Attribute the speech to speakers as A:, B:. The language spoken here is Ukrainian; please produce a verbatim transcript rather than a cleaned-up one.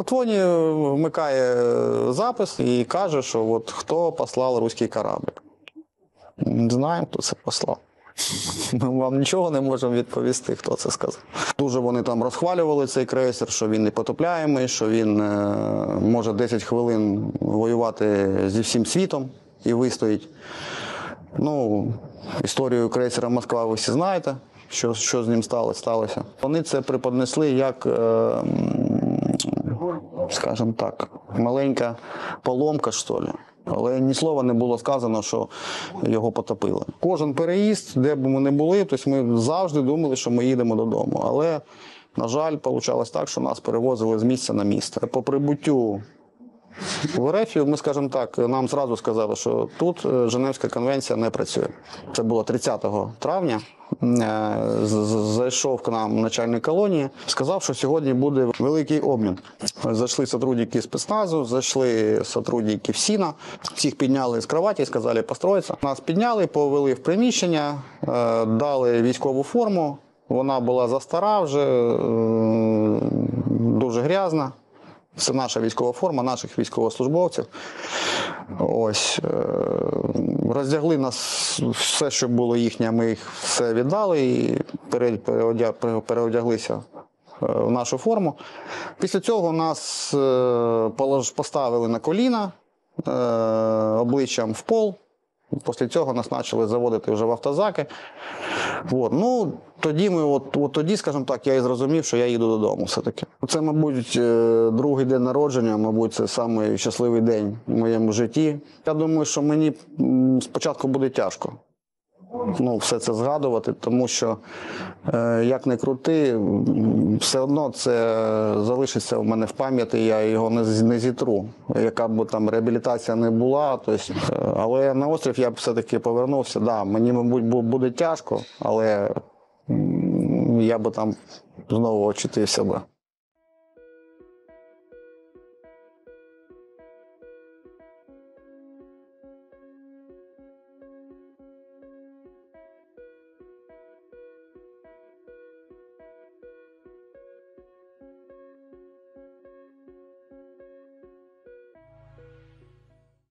A: диктофоні вмикає запис і каже, що от хто послав руський корабль. Не знаємо, хто це послав. Ми вам нічого не можемо відповісти, хто це сказав. Дуже вони там розхвалювали цей крейсер, що він непотопляємий, що він е, може десять хвилин воювати зі всім світом і вистоїть. Ну, історію крейсера «Москва» ви всі знаєте, що, що з ним сталося. сталося. Вони це преподнесли як, е, скажімо так, маленька поломка, що ли. Але ні слова не було сказано, що його потопили. Кожен переїзд, де б ми не були, тобто ми завжди думали, що ми їдемо додому. Але, на жаль, вийшло так, що нас перевозили з місця на місце. По прибуттю в РФ, ми, скажімо так, нам зразу сказали, що тут Женевська конвенція не працює. Це було тридцятого травня. Зайшов к нам начальник колонії, сказав, що сьогодні буде великий обмін. Зайшли сотрудники спецназу, зайшли сотрудники ФСІНа, всіх підняли з кроваті, сказали построїтися. Нас підняли, повели в приміщення, дали військову форму, вона була застара вже, дуже грязна. Це наша військова форма, наших військовослужбовців. Ось, роздягли нас, все, що було їхнє, ми їх все віддали і переодяглися в нашу форму. Після цього нас поставили на коліна, обличчям в пол. Після цього нас почали заводити вже в автозаки. От. Ну, тоді, ми, от, от тоді, скажімо так, я і зрозумів, що я їду додому все-таки. Це, мабуть, другий день народження, мабуть, це самий щасливий день в моєму житті. Я думаю, що мені спочатку буде тяжко, ну, все це згадувати, тому що, як не крути, все одно це залишиться в мене в пам'яті, я його не зітру. Яка б там реабілітація не була, тобто, але на острів я б все-таки повернувся. Да, мені, мабуть, буде тяжко, але я б там знову очутився би.